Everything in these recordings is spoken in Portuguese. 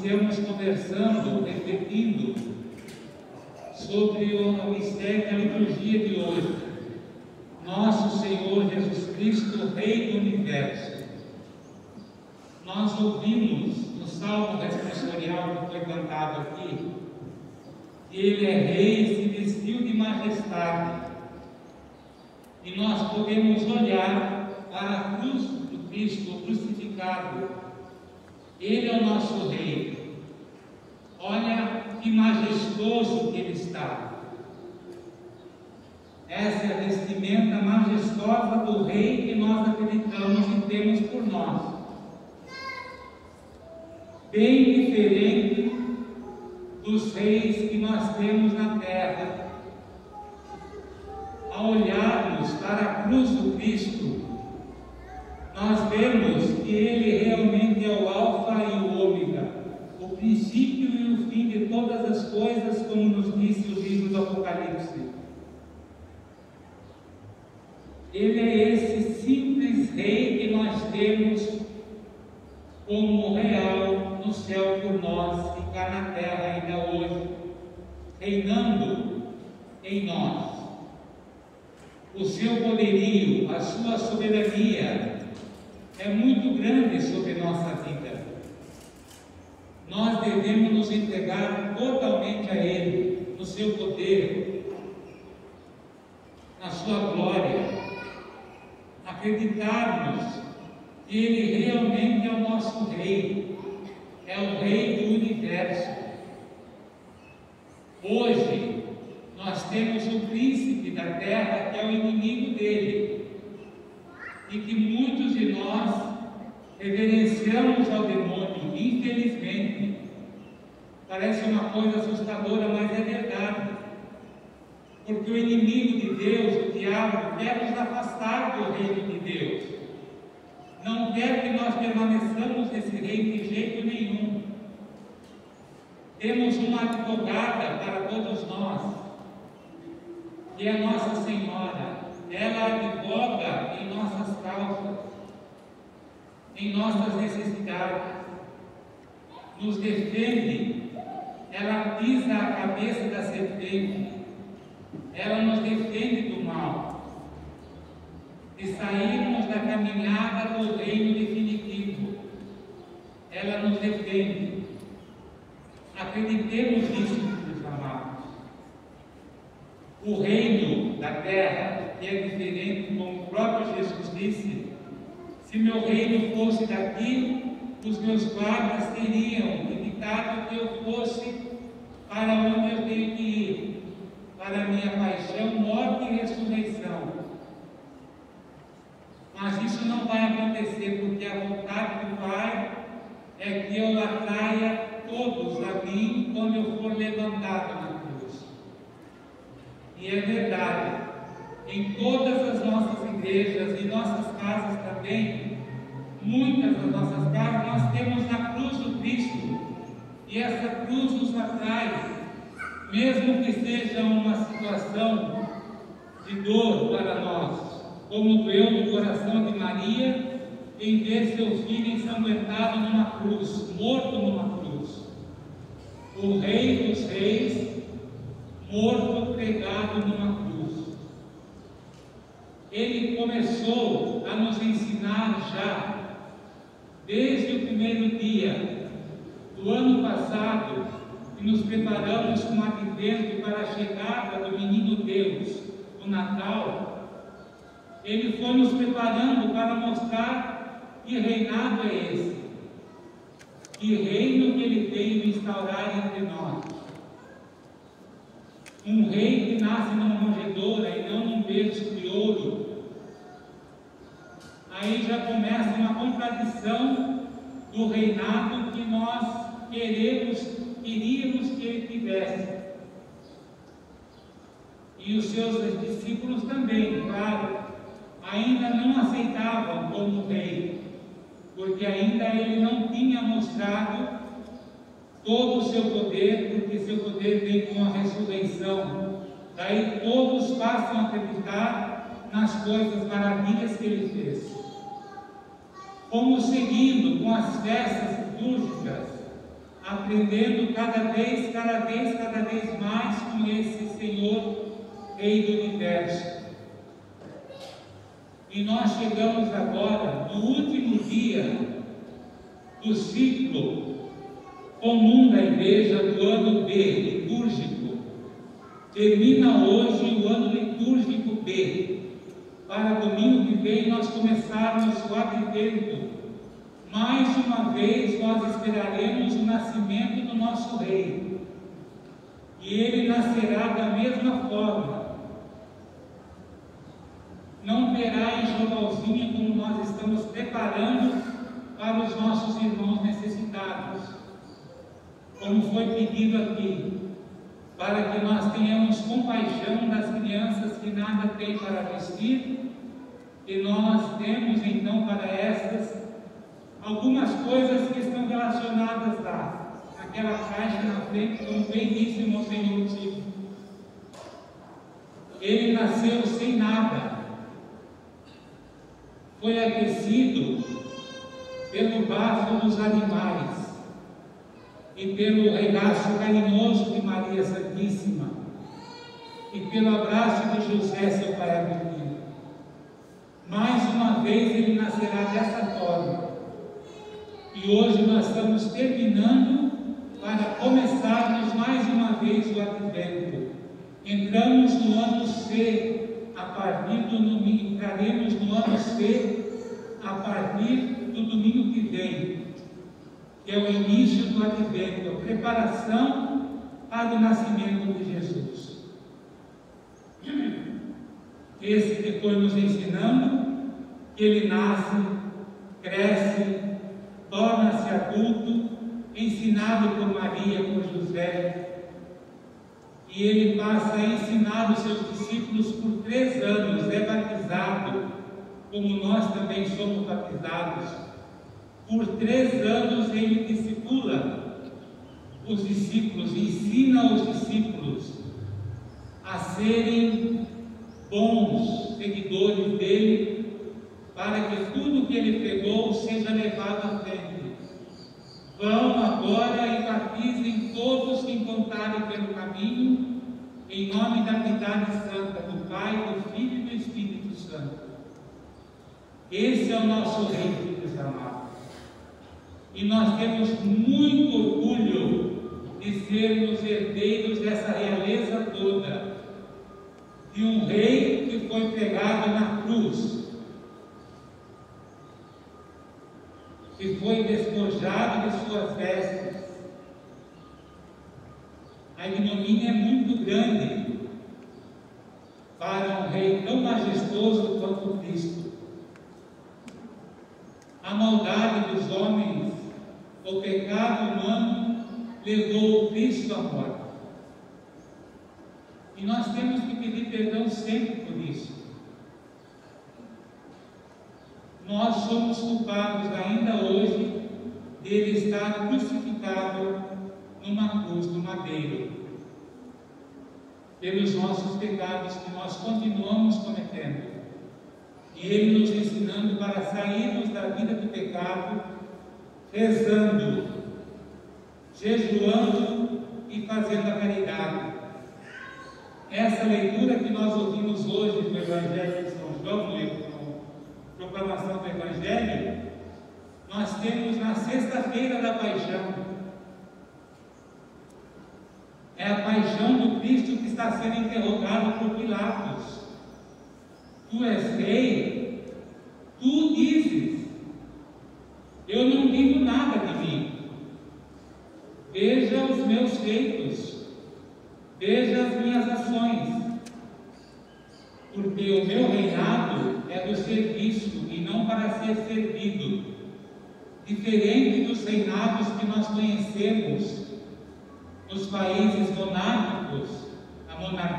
iniciamos conversando, refletindo sobre o mistério da liturgia de hoje. Nosso Senhor Jesus Cristo, Rei do Universo. Nós ouvimos no Salmo responsorial que foi cantado aqui, que Ele é Rei e se vestiu de majestade. E nós podemos olhar para a cruz do Cristo crucificado. Ele é o nosso Rei. Olha que majestoso que Ele está. Essa é a vestimenta majestosa do Rei que nós acreditamos e temos por nós. Bem diferente dos reis que nós temos na terra. Ao olharmos para a cruz do Cristo, nós vemos que Ele realmente é o Alfa e o Ômega, o princípio e o fim de todas as coisas, como nos disse o livro do Apocalipse. Ele é esse simples Rei que nós temos como real no céu por nós e cá na terra ainda hoje, reinando em nós. O seu poderio, a sua soberania é muito grande sobre nossa vida. Nós devemos nos entregar totalmente a Ele, no seu poder, na sua glória, acreditarmos que Ele realmente é o nosso Rei, é o Rei do Universo. Hoje, nós temos o príncipe da terra, que é o inimigo dele, e que muitos de nós reverenciamos ao demônio, infelizmente. Parece uma coisa assustadora, mas é verdade. Porque o inimigo de Deus, o diabo, quer nos afastar do reino de Deus. Não quer que nós permaneçamos nesse reino de jeito nenhum. Temos uma advogada para todos nós, que é a Nossa Senhora. Ela advoga em nossas causas, em nossas necessidades, nos defende. Ela pisa a cabeça da serpente, ela nos defende do mal, e sairmos da caminhada do reino definitivo. Ela nos defende. Acreditemos nisso, meus amados. O reino da terra, que é diferente, como o próprio Jesus disse: se meu reino fosse daqui, os meus guardas teriam evitado que eu fosse para onde eu tenho que ir, para a minha paixão, morte e ressurreição. Mas isso não vai acontecer, porque a vontade do Pai é que eu atraia todos a mim quando eu for levantado na cruz. E é verdade, em todas as nossas igrejas e nossas casas também, muitas das nossas casas, nós temos a cruz do Cristo, e essa cruz nos atrai, mesmo que seja uma situação de dor para nós, como doeu no coração de Maria em ver seu filho ensanguentado numa cruz, morto numa cruz. O Rei dos Reis, morto, pregado numa cruz. Ele começou a nos ensinar já, desde o primeiro dia do ano passado, que nos preparamos com advento para a chegada do Menino Deus, o Natal. Ele foi nos preparando para mostrar que reinado é esse, que reino que Ele veio instaurar entre nós. Um rei que nasce numa manjedoura e não num berço de ouro. Aí já começa uma contradição do reinado que nós queríamos que Ele tivesse. E os seus discípulos também, claro, ainda não aceitavam como rei, porque ainda Ele não tinha mostrado todo o seu poder, porque seu poder vem com a ressurreição. Daí todos passam a acreditar nas coisas, maravilhas que Ele fez. Fomos seguindo com as festas litúrgicas aprendendo cada vez mais com esse Senhor, Rei do Universo. E nós chegamos agora no último dia do ciclo comum da igreja do ano B, litúrgico. Termina hoje o ano litúrgico B. Para domingo que vem nós começarmos o advento. Mais uma vez nós esperaremos o nascimento do nosso Rei. E ele nascerá da mesma forma. Não terá enxovalzinha como nós estamos preparando para os nossos irmãos necessitados. Como foi pedido aqui, para que nós tenhamos compaixão das crianças que nada têm para vestir, e nós temos então para estas algumas coisas que estão relacionadas lá, naquela caixa na frente, como bem disse o Monsenhor Tico. Ele nasceu sem nada, foi aquecido pelo bafo dos animais e pelo regaço carinhoso de Maria Santíssima e pelo abraço de José, seu pai adotivo. Mais uma vez ele nascerá dessa forma. E hoje nós estamos terminando para começarmos mais uma vez o advento. Entramos no ano C, a partir do domingo, entraremos no ano C a partir do domingo que vem, que é o início do advento, a preparação para o nascimento de Jesus. Esse que foi nos ensinando que ele nasce, cresce, torna-se adulto, ensinado por Maria, por José, e ele passa a ensinar os seus discípulos por 3 anos, é batizado, como nós também somos batizados. Por 3 anos ele discipula os discípulos, ensina os discípulos a serem bons seguidores dele, para que tudo que ele pregou seja levado à frente. Vão agora e batizem todos que encontrarem pelo caminho, em nome da Trindade Santa, do Pai, do Filho e do Espírito Santo. Esse é o nosso Rei, filhos amados. E nós temos muito orgulho de sermos herdeiros dessa realeza toda, de um Rei que foi pregado na cruz, que foi despojado de suas vestes. A ignomínia é muito grande para um Rei tão majestoso quanto Cristo. A maldade dos homens, o pecado humano, levou Cristo à morte. E nós temos que pedir perdão sempre por isso. Nós somos culpados ainda hoje dele estar crucificado numa cruz, no madeiro, pelos nossos pecados que nós continuamos cometendo. E ele nos ensinando para sairmos da vida do pecado, rezando, jejuando e fazendo a caridade. Essa leitura que nós ouvimos hoje do Evangelho de São João, proclamação do Evangelho, nós temos na sexta-feira da paixão. É a paixão do Cristo que está sendo interrogado por Pilatos. Tu és rei? Tu dizes. Eu não digo nada de mim. Veja os meus feitos. Veja as minhas ações. Porque o meu reinado é do serviço e não para ser servido. Diferente dos reinados que nós conhecemos nos países monárquicos, a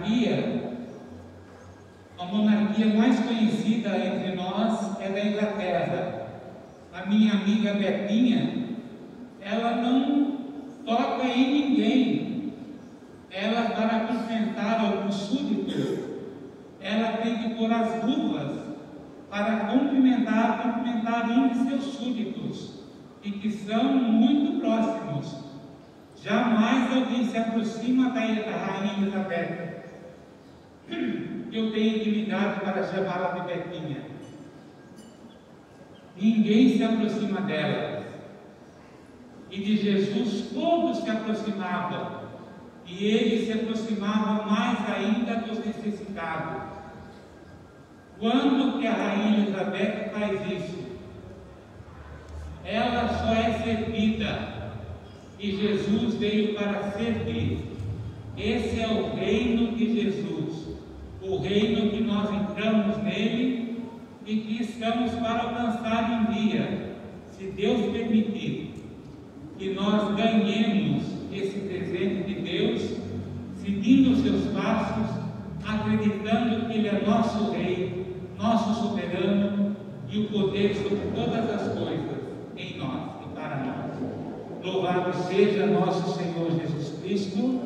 monarquia mais conhecida entre nós é da Inglaterra. A minha amiga Betinha, ela não toca em ninguém. Ela, para cumprimentar algum súdito, ela tem que pôr as luvas para cumprimentar um de seus súditos, e que são muito próximos, se aproxima da rainha Elizabeth, eu tenho intimidade para chamá-la de Betinha. Ninguém se aproxima dela. E de Jesus todos se aproximavam. E ele se aproximava mais ainda dos necessitados. Quando que a rainha Elizabeth faz isso? Ela só é servida. E Jesus veio para servir. Esse é o reino de Jesus. O reino que nós entramos nele e que estamos para alcançar um dia, se Deus permitir, que nós ganhemos esse presente de Deus, seguindo os seus passos, acreditando que Ele é nosso Rei, nosso soberano e o poder sobre todas as coisas em nós e para nós. Louvado seja nosso Senhor Jesus Cristo.